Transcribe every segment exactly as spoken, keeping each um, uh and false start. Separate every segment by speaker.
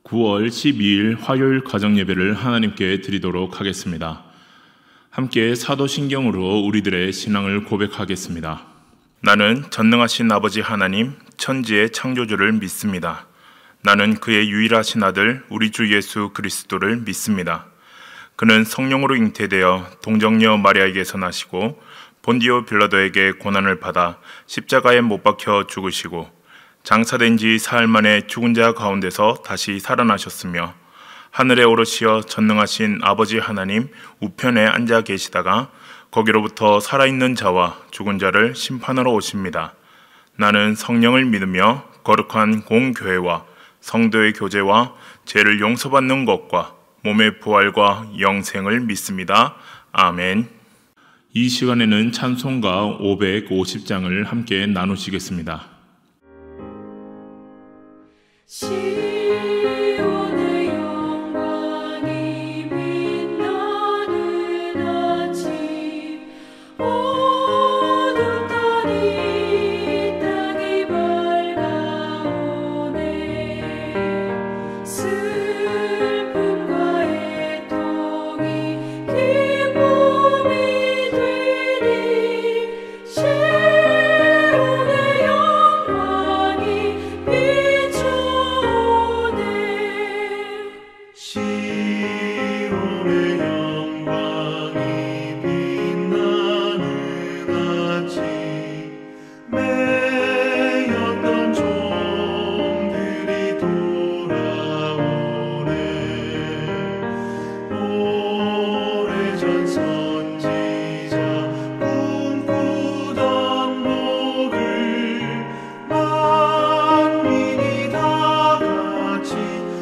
Speaker 1: 구월 십이일 화요일 가정예배를 하나님께 드리도록 하겠습니다. 함께 사도신경으로 우리들의 신앙을 고백하겠습니다. 나는 전능하신 아버지 하나님, 천지의 창조주를 믿습니다. 나는 그의 유일하신 아들 우리 주 예수 그리스도를 믿습니다. 그는 성령으로 잉태되어 동정녀 마리아에게서 나시고 본디오 빌라도에게 고난을 받아 십자가에 못 박혀 죽으시고 장사된 지 사흘 만에 죽은 자 가운데서 다시 살아나셨으며 하늘에 오르시어 전능하신 아버지 하나님 우편에 앉아 계시다가 거기로부터 살아있는 자와 죽은 자를 심판하러 오십니다. 나는 성령을 믿으며 거룩한 공교회와 성도의 교제와 죄를 용서받는 것과 몸의 부활과 영생을 믿습니다. 아멘. 이 시간에는 찬송가 오백오십 장을 함께 나누시겠습니다.
Speaker 2: 시온의 영광이 빛나는 아침, 어둠 떨이 땅이 밝아오네. 슬픔과 애통이 기쁨이 되니 시온의 영광이
Speaker 3: 시온의 영광이 빛나는 아침, 매였던 종들이 돌아오네. 오래전 선지자 꿈꾸던 복을 만민이 다 같이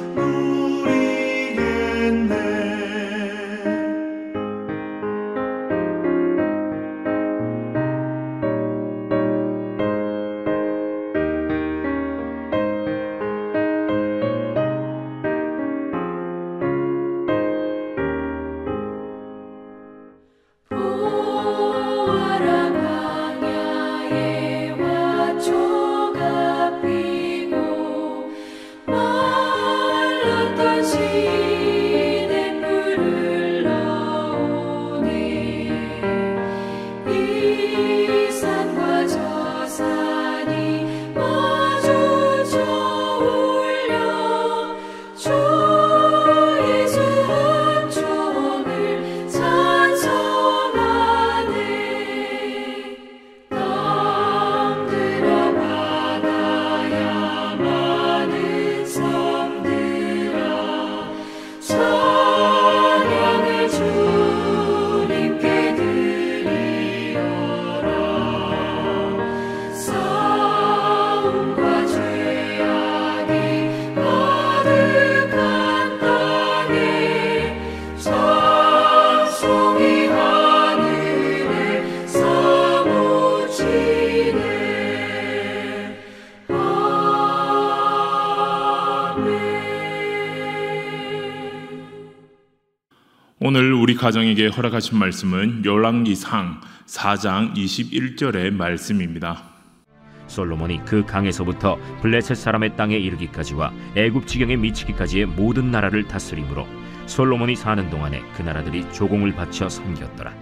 Speaker 1: 오늘 우리 가정에게 허락하신 말씀은 열왕기상 사장 이십일절의 말씀입니다.
Speaker 4: 솔로몬이 그 강에서부터 블레셋 사람의 땅에 이르기까지와 애굽 지경에 미치기까지의 모든 나라를 다스림으로 솔로몬이 사는 동안에 그 나라들이 조공을 바쳐 섬겼더라.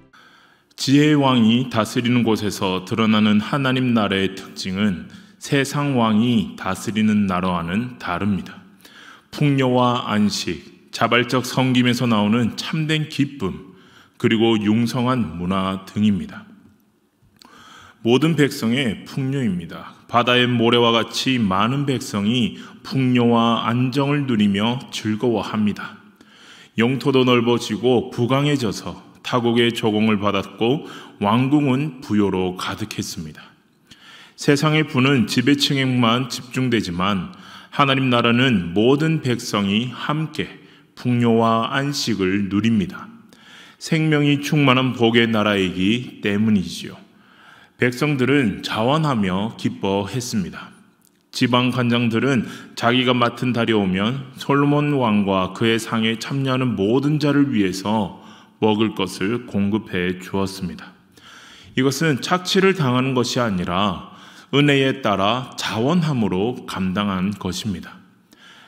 Speaker 1: 지혜의 왕이 다스리는 곳에서 드러나는 하나님 나라의 특징은 세상 왕이 다스리는 나라와는 다릅니다. 풍요와 안식, 자발적 섬김에서 나오는 참된 기쁨, 그리고 융성한 문화 등입니다. 모든 백성의 풍요입니다. 바다의 모래와 같이 많은 백성이 풍요와 안정을 누리며 즐거워합니다. 영토도 넓어지고 부강해져서 타국의 조공을 받았고 왕궁은 부요로 가득했습니다. 세상의 부는 지배층에만 집중되지만 하나님 나라는 모든 백성이 함께 풍요와 안식을 누립니다. 생명이 충만한 복의 나라이기 때문이지요. 백성들은 자원하며 기뻐했습니다. 지방 관장들은 자기가 맡은 달이 오면 솔로몬 왕과 그의 상에 참여하는 모든 자를 위해서 먹을 것을 공급해 주었습니다. 이것은 착취를 당하는 것이 아니라 은혜에 따라 자원함으로 감당한 것입니다.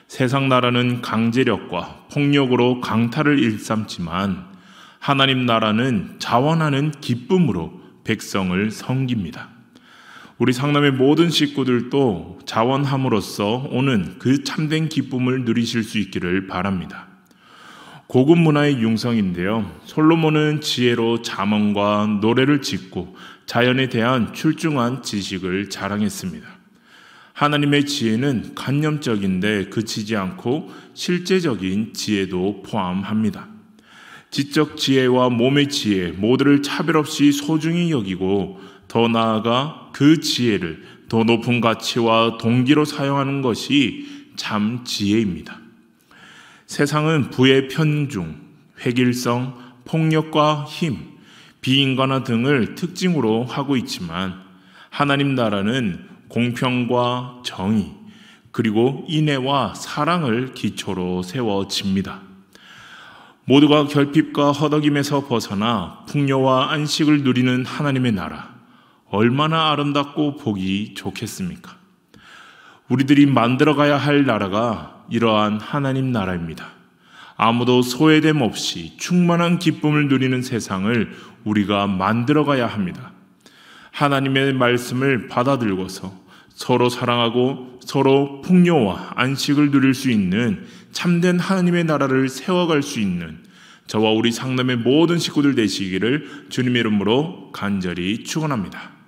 Speaker 1: 세상 나라는 강제력과 폭력으로 강탈을 일삼지만 하나님 나라는 자원하는 기쁨으로 백성을 섬깁니다. 우리 상남의 모든 식구들도 자원함으로써 오는 그 참된 기쁨을 누리실 수 있기를 바랍니다. 고급 문화의 융성인데요. 솔로몬은 지혜로 잠언과 노래를 짓고 자연에 대한 출중한 지식을 자랑했습니다. 하나님의 지혜는 관념적인데 그치지 않고 실제적인 지혜도 포함합니다. 지적 지혜와 몸의 지혜 모두를 차별 없이 소중히 여기고 더 나아가 그 지혜를 더 높은 가치와 동기로 사용하는 것이 참 지혜입니다. 세상은 부의 편중, 획일성, 폭력과 힘, 비인간화 등을 특징으로 하고 있지만 하나님 나라는 공평과 정의, 그리고 인애와 사랑을 기초로 세워집니다. 모두가 결핍과 허덕임에서 벗어나 풍요와 안식을 누리는 하나님의 나라, 얼마나 아름답고 보기 좋겠습니까? 우리들이 만들어가야 할 나라가 이러한 하나님 나라입니다. 아무도 소외됨 없이 충만한 기쁨을 누리는 세상을 우리가 만들어가야 합니다. 하나님의 말씀을 받아들고서 서로 사랑하고 서로 풍요와 안식을 누릴 수 있는 참된 하나님의 나라를 세워갈 수 있는 저와 우리 상남의 모든 식구들 되시기를 주님의 이름으로 간절히 축원합니다.